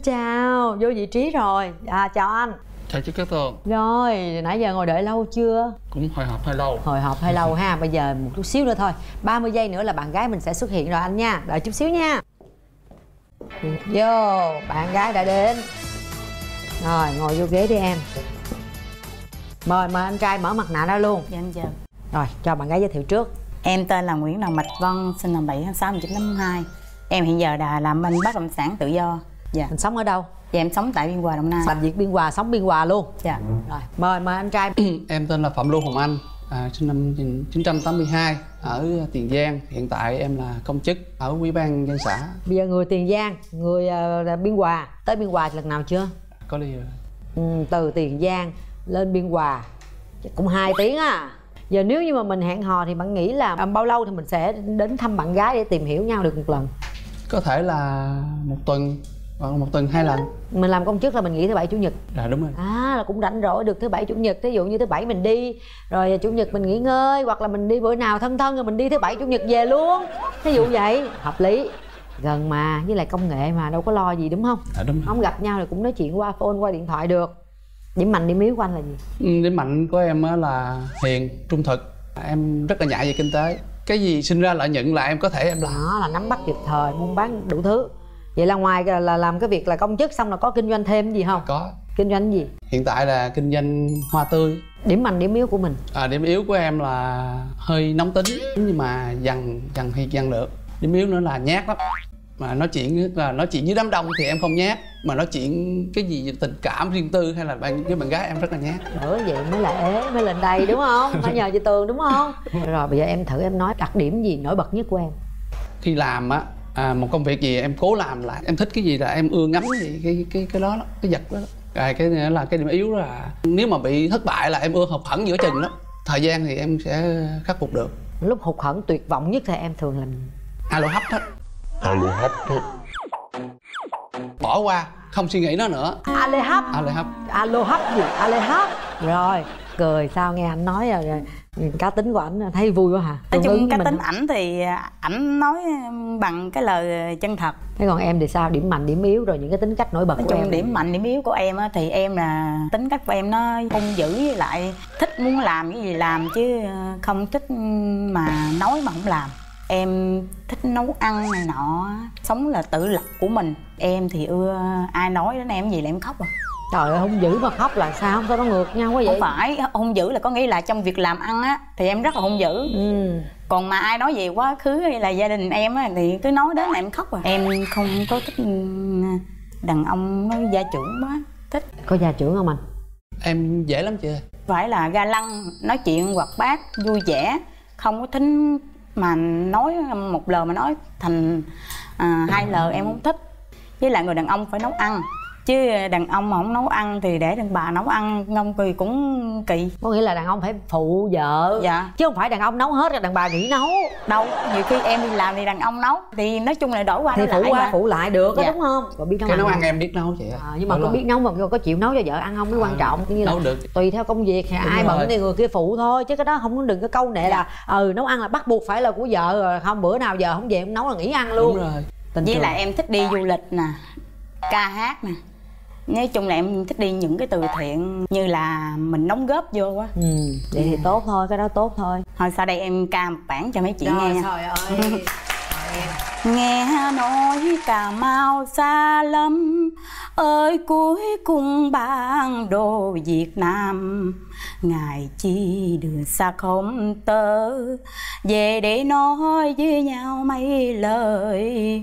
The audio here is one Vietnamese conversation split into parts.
chào, vô vị trí rồi. Chào anh. Chào chú Cát Tường. Rồi, nãy giờ ngồi đợi lâu chưa? Cũng hồi hộp hơi lâu. Hồi hộp hơi lâu ha. Bây giờ một chút xíu nữa thôi, 30 giây nữa là bạn gái mình sẽ xuất hiện rồi anh nha. Đợi chút xíu nha. Vô, bạn gái đã đến. Rồi, ngồi vô ghế đi em. Mời anh trai mở mặt nạ ra luôn. Dạ anh chào. Rồi, cho bạn gái giới thiệu trước. Em tên là Nguyễn Đào Mạch Vân, sinh năm 7 tháng 6 1952. Em hiện giờ làm bên bất động sản tự do. Dạ. Mình sống ở đâu? Dạ em sống tại Biên Hòa, Đồng Nai. Làm việc Biên Hòa, sống Biên Hòa luôn. Dạ. Rồi, mời anh trai. Em tên là Phạm Lưu Hồng Anh, sinh năm 1982, ở Tiền Giang. Hiện tại em là công chức ở Ủy ban dân xã. Bây giờ người Tiền Giang, người Biên Hòa. Tới Biên Hòa lần nào chưa? Có đi rồi. Từ Tiền Giang lên Biên Hòa cũng 2 tiếng à. Giờ nếu như mà mình hẹn hò thì bạn nghĩ là bao lâu thì mình sẽ đến thăm bạn gái để tìm hiểu nhau được một lần? Có thể là một tuần, hoặc một tuần 2 lần. Mình làm công chức là mình nghỉ thứ Bảy Chủ nhật. Dạ đúng rồi. Là cũng rảnh rỗi được thứ Bảy Chủ nhật. Thí dụ như thứ Bảy mình đi, rồi Chủ nhật mình nghỉ ngơi, hoặc là mình đi bữa nào thân rồi mình đi thứ Bảy Chủ nhật về luôn. Thí dụ vậy, hợp lý. Gần mà, với lại công nghệ mà đâu có lo gì đúng không? Dạ đúng rồi. Không gặp nhau thì cũng nói chuyện qua phone, qua điện thoại được. Điểm mạnh điểm yếu của anh là gì? Điểm mạnh của em là hiền, trung thực. Em rất là nhạy về kinh tế. Cái gì sinh ra lợi nhuận là em có thể em làm. Đó là nắm bắt kịp thời, buôn bán đủ thứ. Vậy là ngoài là làm cái việc là công chức xong là có kinh doanh thêm gì không? Có. Kinh doanh gì? Hiện tại là kinh doanh hoa tươi. Điểm mạnh điểm yếu của mình? Điểm yếu của em là hơi nóng tính, nhưng mà dần thì dần được. Điểm yếu nữa là nhát lắm. Mà nói chuyện với đám đông thì em không nhát, mà nói chuyện cái gì tình cảm riêng tư hay là với bạn gái em rất là nhát. Bởi vậy mới là ế, mới lên đây đúng không? Phải nhờ chị Tường đúng không? Rồi bây giờ em thử em nói đặc điểm gì nổi bật nhất của em. Khi làm một công việc gì em cố làm lại, em thích cái gì là em ưa ngắm cái đó, cái vật đó. Rồi cái này là cái điểm yếu đó là nếu mà bị thất bại là em ưa hụt hẫng giữa chừng đó. Thời gian thì em sẽ khắc phục được. Lúc hụt hẫng tuyệt vọng nhất thì em thường làm alo hấp hết. Bỏ qua, không suy nghĩ nó nữa. alo hấp. Alo hấp gì? Alo hấp. Rồi, cười sao nghe anh nói rồi. Cá tính của ảnh thấy vui quá hả? Nói chung cá tính ảnh thì ảnh nói bằng cái lời chân thật. Thế còn em thì sao? Điểm mạnh điểm yếu rồi những cái tính cách nổi bật của em? Nói chung điểm mạnh điểm yếu của em thì em là tính cách của em nó hung dữ, với lại thích muốn làm cái gì làm chứ không thích mà nói mà không làm. Em thích nấu ăn này nọ, sống là tự lập của mình. Em thì ưa ai nói đến em gì là em khóc à. Trời ơi, hung dữ mà khóc là sao? Sao nó ngược nhau quá vậy? Không phải, hung dữ là có nghĩa là trong việc làm ăn á thì em rất là hung dữ. Còn mà ai nói về quá khứ hay là gia đình em á thì cứ nói đến là em khóc à. Em không có thích đàn ông nói gia trưởng quá. Thích. Có gia trưởng không anh? Em dễ lắm chị ơi. Phải là ga lăng, nói chuyện hoạt bát, vui vẻ. Không có thính mà nói một lời mà nói thành 2 lời em không thích. Với lại người đàn ông phải nấu ăn, chứ đàn ông mà không nấu ăn thì để đàn bà nấu ăn ngon thì cũng kỳ. Có nghĩa là đàn ông phải phụ vợ. Dạ. Chứ không phải đàn ông nấu hết rồi đàn bà nghỉ nấu. Đâu, nhiều khi em đi làm thì đàn ông nấu. Thì nói chung là đổi qua thì đổi lại mà. Phụ lại được đó, dạ. Đúng không? Rồi biết nấu cái ăn nấu ăn em biết nấu chị ạ. Nhưng mà có biết nấu mà có chịu nấu cho vợ ăn không mới quan trọng. Như là nấu được. Tùy theo công việc, ai bận thì người kia phụ thôi. Chứ cái đó không có đừng có câu nệ là nấu ăn là bắt buộc phải là của vợ rồi. Không bữa nào giờ không về không nấu là nghỉ ăn luôn. Đúng rồi. Với lại em thích đi du lịch nè, ca hát nè. Nói chung là em thích đi những cái từ thiện như là mình đóng góp vô á. Vậy thì tốt thôi, cái đó tốt thôi. Thôi sau đây em ca một bản cho mấy chị Rồi, nghe nha. trời ơi. Nghe nói Cà Mau xa lắm, ơi cuối cùng bản đồ Việt Nam. Ngài chi đường xa không tơ, về để nói với nhau mấy lời.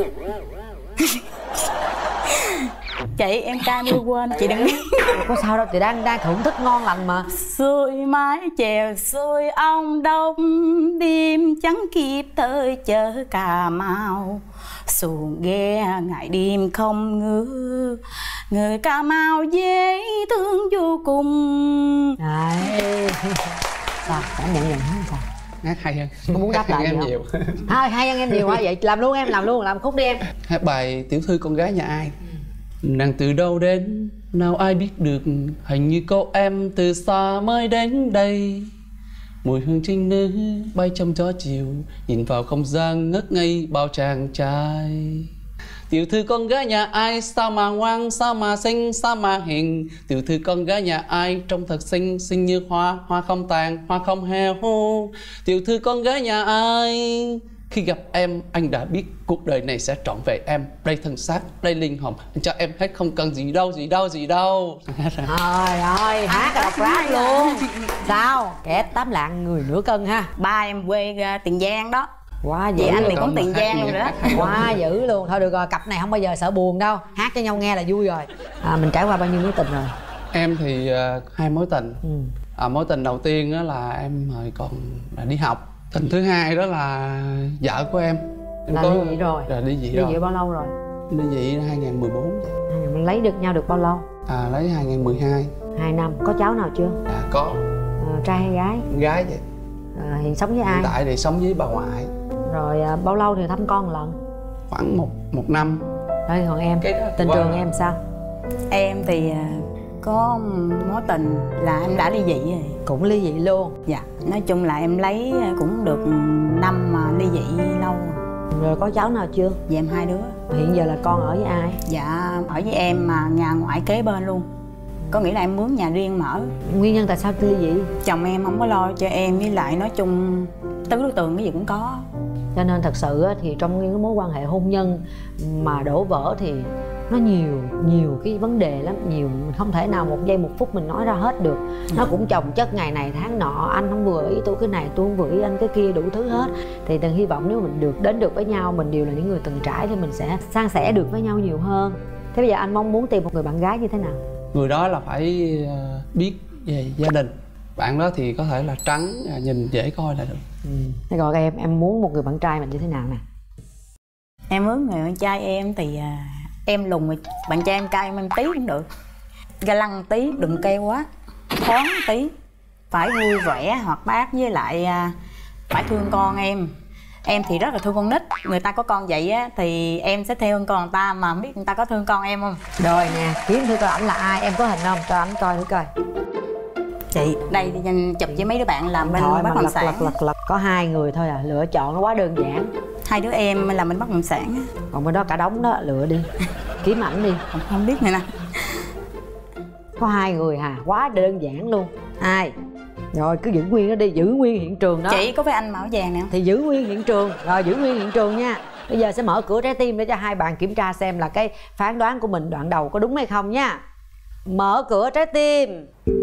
Chị em ca như quên, chị đừng Có sao đâu, chị đang thưởng thức ngon lành mà. xuôi mái chèo xuôi ông đông, đêm trắng kịp tới chợ Cà Mau. Xuồng ghe ngày đêm không ngứa, người Cà Mau dễ thương vô cùng. Đấy. Sao, cảm nhận hết sao? Hát hay hơn. Có muốn đáp lại em gì nhiều. Hay hơn em nhiều hả? Vậy làm luôn em, làm khúc đi em. Hát bài Tiểu thư con gái nhà ai. Nàng từ đâu đến, nào ai biết được. Hình như cô em từ xa mới đến đây. Mùi hương trinh nữ bay trong gió chiều, nhìn vào không gian ngất ngây bao chàng trai. Tiểu thư con gái nhà ai, sao mà ngoan, sao mà xinh, sao mà hiền. Tiểu thư con gái nhà ai, trông thật xinh, xinh như hoa, hoa không tàn, hoa không heo. Tiểu thư con gái nhà ai. Khi gặp em, anh đã biết cuộc đời này sẽ trọn về em. Đây thân xác, đây linh hồn, anh cho em hết, không cần gì đâu, gì đâu, gì đâu. Trời ơi, hát đọc rap luôn. Sao? Kẻ 8 lạng người nửa cân ha. Ba em quê Tiền Giang đó. Quá Vậy dữ anh thì luôn. cũng Tiền Giang luôn rồi đó. Quá dữ luôn. Thôi được rồi, cặp này không bao giờ sợ buồn đâu. Hát cho nhau nghe là vui rồi. Mình trải qua bao nhiêu mối tình rồi? Em thì 2 mối tình. Mối tình đầu tiên đó là em hồi còn là đi học. Tình thứ hai đó là vợ của em là có... ly dị rồi. Là ly dị ly rồi. dị bao lâu rồi? Ly dị 2014 vậy. Mình lấy được nhau được bao lâu? Lấy 2012. 2 năm. Có cháu nào chưa? Có. Trai hay gái? Gái vậy. Hiện sống với ai? Hiện tại thì sống với bà ngoại. Rồi bao lâu thì thăm con một lần? Khoảng một năm. Rồi còn em, tình trường em sao? Em thì có mối tình là em đã ly dị rồi. Cũng ly dị luôn? Dạ, nói chung là em lấy cũng được năm mà ly dị lâu. Rồi có cháu nào chưa? Dạ em 2 đứa. Hiện giờ là con ở với ai? Dạ ở với em mà nhà ngoại kế bên luôn. Có nghĩa là em mướn nhà riêng mở. Nguyên nhân tại sao ly dị? Chồng em không có lo cho em, với lại nói chung tứ đối tượng cái gì cũng có. Cho nên thật sự thì trong những mối quan hệ hôn nhân mà đổ vỡ thì nó nhiều cái vấn đề lắm, nhiều không thể nào một giây một phút mình nói ra hết được. Nó cũng chồng chất ngày này tháng nọ, anh không vừa ý tôi cái này, tôi không vừa ý anh cái kia, đủ thứ hết. Thì Tường hy vọng nếu mình đến được với nhau, mình đều là những người từng trải thì mình sẽ san sẻ được với nhau nhiều hơn. Thế bây giờ anh mong muốn tìm một người bạn gái như thế nào? Người đó là phải biết về gia đình. Bạn đó thì có thể là trắng, nhìn dễ coi là được. Thế còn em muốn một người bạn trai mình như thế nào nè? Em muốn người bạn trai em thì em lùn, bạn trai em cay em tí cũng được. Ga lăng tí, đừng keo quá. Thoáng tí. Phải vui vẻ, hoạt bát, với lại phải thương con em. Em thì rất là thương con nít. Người ta có con vậy á thì em sẽ theo con người ta, mà không biết người ta có thương con em không. Rồi nè, kiếm thử coi ảnh là ai, em có hình không? Cho ảnh coi thử coi. Chị, đây thì chụp với mấy đứa bạn làm bên Thôi bất động sản. lật. Có 2 người thôi à, lựa chọn nó quá đơn giản. 2 đứa em làm bên bất động sản á. Còn bên đó cả đống đó, lựa đi. Kiếm ảnh đi. Không biết này nè. Có 2 người hà, quá đơn giản luôn. Ai? Rồi cứ giữ nguyên nó đi, giữ nguyên hiện trường đó. Chị có phải anh màu vàng nè? Thì giữ nguyên hiện trường, rồi giữ nguyên hiện trường nha. Bây giờ sẽ mở cửa trái tim để cho hai bạn kiểm tra xem là cái phán đoán của mình đoạn đầu có đúng hay không nha. Mở cửa trái tim.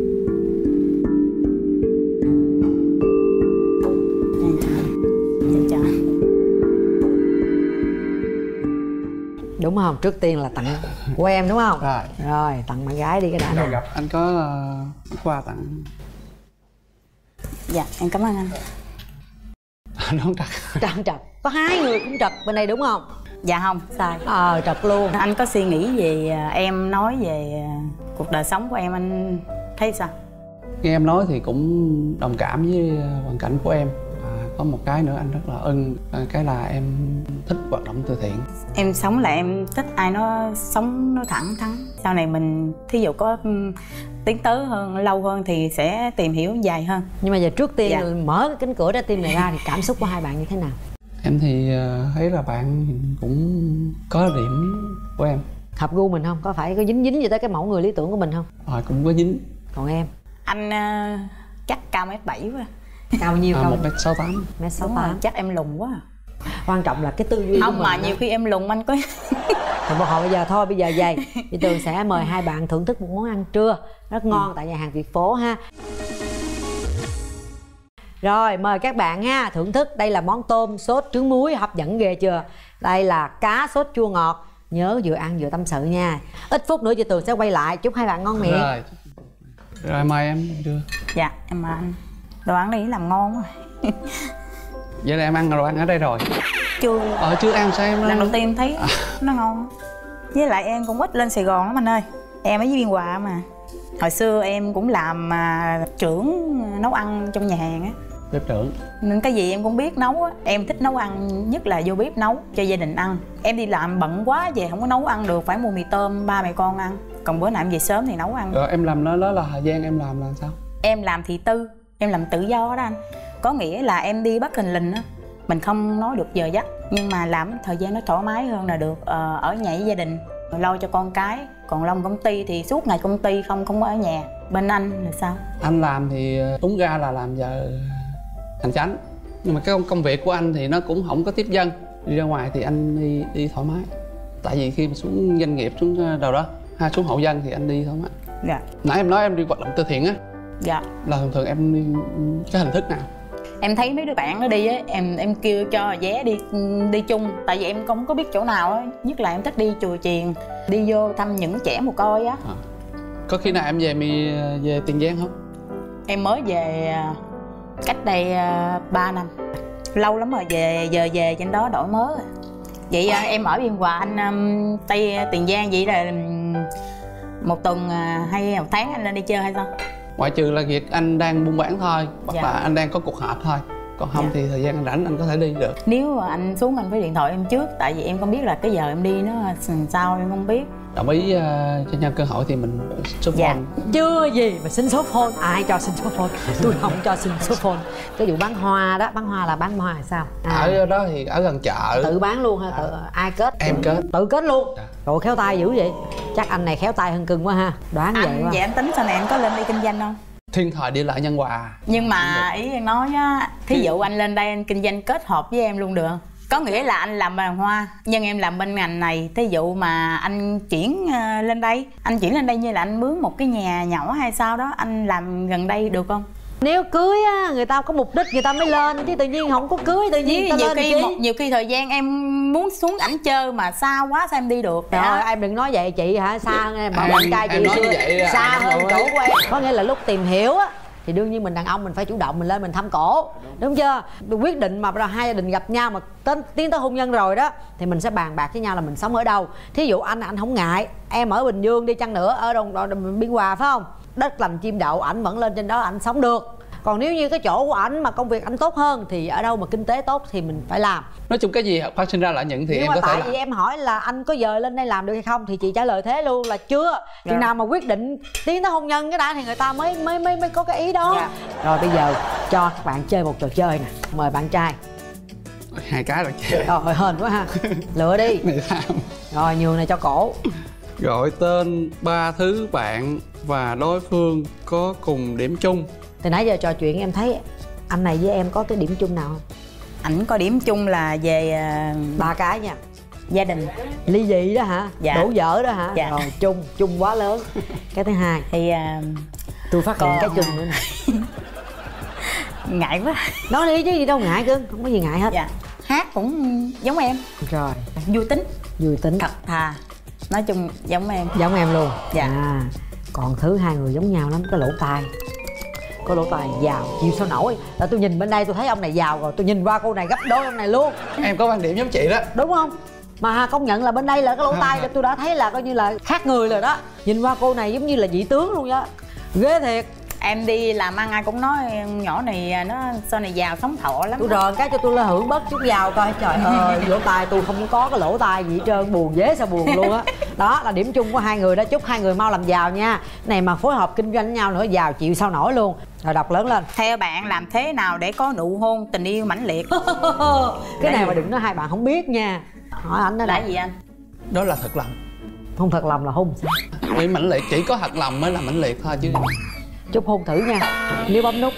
Đúng không? Trước tiên là tặng của em đúng không? Rồi tặng bạn gái đi cái đã nào. Gặp anh có quà tặng. Dạ em cảm ơn anh. Anh không trật. Trật. Có 2 người cũng trật bên đây đúng không? Dạ không, sai. Trật luôn. Anh có suy nghĩ về em nói về cuộc đời sống của em, anh thấy sao? Nghe em nói thì cũng đồng cảm với hoàn cảnh của em. Có một cái nữa anh rất là ưng, cái là em thích hoạt động từ thiện. Em sống là em thích ai nó sống nó thẳng thắn. Sau này mình thí dụ có tiến tới hơn, lâu hơn thì sẽ tìm hiểu dài hơn. Nhưng mà giờ trước tiên dạ. Mở cái cánh cửa trái tim này ra thì cảm xúc của hai bạn như thế nào? Em thì thấy là bạn cũng có điểm của em. Hợp gu mình không? Có phải có dính gì tới cái mẫu người lý tưởng của mình không? Cũng có dính. Còn em? Anh chắc cao 1m7 quá. Cao bao nhiêu? 1m68. 1m68. Chắc em lùn quá. Quan trọng là cái tư duy không của mà mình nhiều khi em lùn anh có. Thì một hồi bây giờ thôi, bây giờ vậy thì Tường sẽ mời hai bạn thưởng thức một món ăn trưa rất ngon tại nhà hàng Việt Phố ha. Rồi mời các bạn ha, thưởng thức. Đây là món tôm sốt trứng muối hấp dẫn ghê chưa. Đây là cá sốt chua ngọt. Nhớ vừa ăn vừa tâm sự nha. Ít phút nữa chị Tường sẽ quay lại. Chúc hai bạn ngon miệng. Rồi mời em đưa. Dạ em mời anh. Đồ ăn này làm ngon quá. Vậy là em ăn đồ ăn ở đây rồi? Chưa. Chưa ăn sao em? Lần đầu tiên em thấy nó ngon. Với lại em cũng ít lên Sài Gòn lắm anh ơi. Em ở với Biên Hòa mà. Hồi xưa em cũng làm trưởng nấu ăn trong nhà hàng á. Bếp trưởng. Nên cái gì em cũng biết nấu á. Em thích nấu ăn, nhất là vô bếp nấu cho gia đình ăn. Em đi làm bận quá về không có nấu ăn được, phải mua mì tôm ba mẹ con ăn. Còn bữa nào em về sớm thì nấu ăn. Rồi em làm đó là thời gian em làm là sao? Em làm thị tư, em làm tự do đó anh. Có nghĩa là em đi bắt thình lình á, Mình không nói được giờ giấc, nhưng mà làm thời gian nó thoải mái hơn là được. Ở nhà với gia đình, lo cho con cái. Còn Long công ty thì suốt ngày công ty, không có ở nhà. Bên anh là sao? Anh làm thì đúng ra là làm giờ hành chánh, nhưng mà cái công việc của anh thì nó cũng không có tiếp dân. Đi ra ngoài thì anh đi thoải mái. Tại vì khi mà xuống doanh nghiệp, xuống đâu đó xuống hộ dân thì anh đi thoải mái. Dạ. Nãy em nói em đi hoạt động từ thiện á. Dạ. Là thường em đi cái hình thức nào? Em thấy mấy đứa bạn nó đi á, em kêu cho vé đi chung. Tại vì em không có biết chỗ nào á. Nhất là em thích đi chùa chiền, đi vô thăm những trẻ mồ côi á. Có khi nào em về Tiền Giang không? Em mới về cách đây 3 năm. Lâu lắm rồi, giờ về trên đó đổi mới. Vậy em ở Biên Hòa, anh Tây Tiền Giang, vậy là một tuần hay một tháng anh lên đi chơi hay sao? Ngoại trừ là việc anh đang buôn bán thôi, hoặc Dạ. là anh đang có cuộc họp thôi. Còn không Dạ. thì thời gian anh rảnh anh có thể đi được. Nếu mà anh xuống anh phải điện thoại em trước. Tại vì em không biết là cái giờ em đi nó sao, em không biết. Đồng ý cho nhau cơ hội thì mình số phone. Dạ. Chưa gì mà xin số phone, ai cho xin số phone. Tôi không cho xin số phone. Cái vụ bán hoa đó, bán hoa là bán hoa là sao? Ở đó thì ở gần chợ. Tự bán luôn ha? Ai kết? Em kết. Tự kết luôn? Dạ. Rồi khéo tay dữ vậy. Chắc anh này khéo tay hơn cưng quá ha. Đoán vậy quá. Vậy anh tính sau này anh có lên đi kinh doanh không? Thiên thời địa lợi nhân hòa. Nhưng mà ý em nói á, thí dụ anh lên đây anh kinh doanh kết hợp với em luôn được không? Có nghĩa là anh làm bàn hoa nhưng em làm bên ngành này. Thí dụ mà anh chuyển lên đây, anh chuyển lên đây như là anh mướn một cái nhà nhỏ hay sao đó, anh làm gần đây được không? Nếu cưới á, người ta có mục đích người ta mới lên, chứ tự nhiên không có cưới tự nhiên ta lên chi? Nhiều khi thời gian em muốn xuống ảnh chơi mà xa quá sao em đi được? Rồi em đừng nói vậy chị hả, xa em bảo bạn trai chị xưa xa hơn chỗ của em. Có nghĩa là lúc tìm hiểu á thì đương nhiên mình đàn ông mình phải chủ động, mình lên mình thăm cổ, đúng chưa? Quyết định mà hai gia đình gặp nhau mà tiến tới hôn nhân rồi đó thì mình sẽ bàn bạc với nhau là mình sống ở đâu. Thí dụ anh không ngại em ở Bình Dương đi chăng nữa, ở Biên Hòa phải không, đất lành chim đậu, ảnh vẫn lên trên đó ảnh sống được. Còn nếu như cái chỗ của ảnh mà công việc ảnh tốt hơn thì ở đâu mà kinh tế tốt thì mình phải làm. Nói chung cái gì phát sinh ra lợi nhuận thì nhưng em mà có thể tại làm. vì em hỏi là anh có giờ lên đây làm được hay không thì chị trả lời thế luôn là chưa. Chừng nào mà quyết định tiến tới hôn nhân cái đã thì người ta mới có cái ý đó. Rồi bây giờ cho các bạn chơi một trò chơi nè, mời bạn trai. Hai cái rồi chơi. Rồi hên quá ha. Lựa đi. Này làm. Rồi nhường này cho cổ. Gọi tên 3 thứ bạn và đối phương có cùng điểm chung. Từ nãy giờ trò chuyện em thấy anh này với em có cái điểm chung nào không? Ảnh có điểm chung là về 3 cái nha. gia đình. Ly dị đó hả? Dạ. Đổ vỡ đó hả? Dạ. Rồi chung quá lớn. Cái thứ hai Thì tôi phát hiện cái chung nữa nè. ngại quá. Nói đi chứ gì đâu ngại cưng, không có gì ngại hết. Dạ. Hát cũng giống em. Rồi. Vui tính, Vui tính, thật thà, nói chung giống em. giống em luôn. Dạ. Còn thứ hai người giống nhau lắm, cái lỗ tai. Có lỗ tai giàu chịu sao nổi. Là tôi nhìn bên đây tôi thấy ông này giàu rồi, tôi nhìn qua cô này gấp đôi ông này luôn. Em có quan điểm giống chị đó. Đúng không? Mà công nhận là bên đây là cái lỗ tai tôi đã thấy là coi như là khác người rồi đó. Nhìn qua cô này giống như là vị tướng luôn đó. Ghê thiệt. Em đi làm ăn ai cũng nói nhỏ này nó sau này giàu sống thọ lắm. Tôi rờn cái cho tôi lên hưởng bớt chút giàu coi. Trời ơi, lỗ tai tôi không có cái lỗ tai gì hết trơn, buồn dễ sao buồn luôn á. Đó là điểm chung của hai người đó, chúc hai người mau làm giàu nha. Này mà phối hợp kinh doanh với nhau nữa giàu chịu sao nổi luôn. Rồi đọc lớn lên. Theo bạn làm thế nào để có nụ hôn tình yêu mãnh liệt? Cái này mà đừng nói hai bạn không biết nha. Hỏi anh đó Là đã. gì anh? Đó là thật lòng. Không thật lòng là hôn sao? Vì mãnh liệt chỉ có thật lòng mới là mãnh liệt thôi chứ. Chúc hôn thử nha. Nếu bấm nút.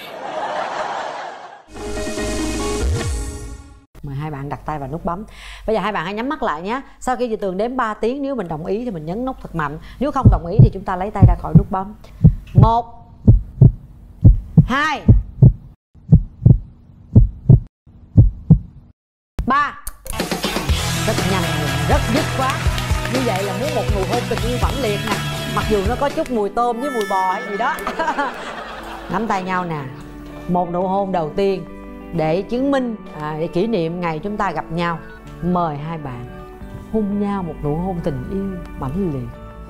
Mời hai bạn đặt tay vào nút bấm. Bây giờ hai bạn hãy nhắm mắt lại nhé. Sau khi chị Tường đếm 3 tiếng, nếu mình đồng ý thì mình nhấn nút thật mạnh. Nếu không đồng ý thì chúng ta lấy tay ra khỏi nút bấm. 1 2 3. Rất nhanh, rất dứt khoát. Như vậy là muốn một nụ hôn tình yêu mãnh liệt nè. Mặc dù nó có chút mùi tôm với mùi bò hay gì đó. Nắm tay nhau nè. Một nụ hôn đầu tiên để chứng minh, để kỷ niệm ngày chúng ta gặp nhau. Mời hai bạn hôn nhau một nụ hôn tình yêu mãnh liệt.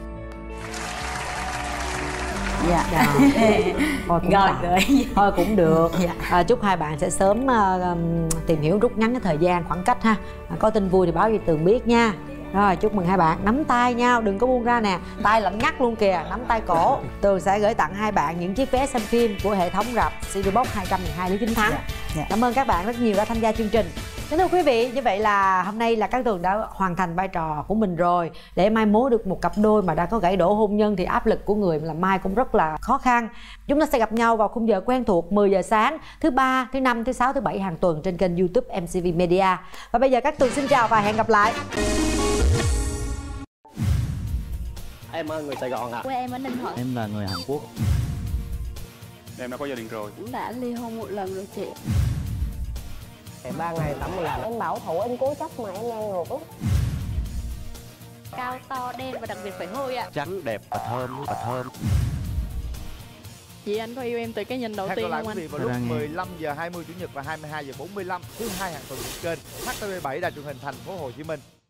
Dạ. Thôi cũng Rồi, tạm. rồi. Thôi cũng được. Dạ. Chúc hai bạn sẽ sớm tìm hiểu, rút ngắn cái thời gian khoảng cách ha. Có tin vui thì báo cho Tường biết nha. Rồi chúc mừng hai bạn, nắm tay nhau, đừng có buông ra nè, tay lạnh ngắt luôn kìa, nắm tay cổ. Tường sẽ gửi tặng hai bạn những chiếc vé xem phim của hệ thống rạp Citybox 212 Lý Chính Thắng. Cảm ơn các bạn rất nhiều đã tham gia chương trình. Kính thưa quý vị, như vậy là hôm nay là Cát Tường đã hoàn thành vai trò của mình rồi. Để mai mối được một cặp đôi mà đã có gãy đổ hôn nhân thì áp lực của người làm mai cũng rất là khó khăn. Chúng ta sẽ gặp nhau vào khung giờ quen thuộc 10 giờ sáng thứ ba, thứ năm, thứ sáu, thứ bảy hàng tuần trên kênh YouTube MCV Media. Và bây giờ Cát Tường xin chào và hẹn gặp lại. Em ở người Sài Gòn ạ. Quê em ở Ninh Thuận. Em là người Hàn Quốc. Em đã có gia đình rồi. Cũng đã ly hôn một lần rồi chị. 3 ngày tắm một lần. Em bảo thủ, em cố chấp mà em ngang ngược lắm. Cao to đen và đặc biệt phải hôi ạ. Trắng đẹp và thơm. Chị anh có yêu em từ cái nhìn đầu Hẹn tiên gặp lại không quý anh? vị vào lúc 15 giờ 20 chủ nhật và 22 giờ 45 thứ hai hàng tuần trên kênh HTV7 Đài truyền hình Thành phố Hồ Chí Minh.